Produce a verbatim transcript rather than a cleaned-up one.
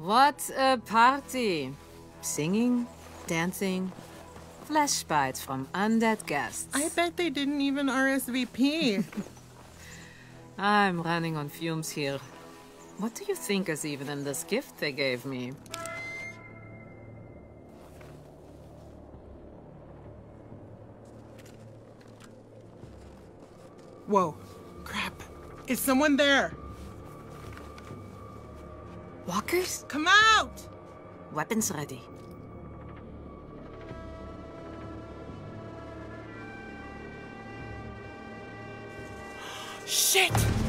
What a party! Singing, dancing, flesh bites from undead guests. I bet they didn't even R S V P. I'm running on fumes here. What do you think is even in this gift they gave me? Whoa. Crap. Is someone there? Walkers? Come out! Weapons ready. Shit!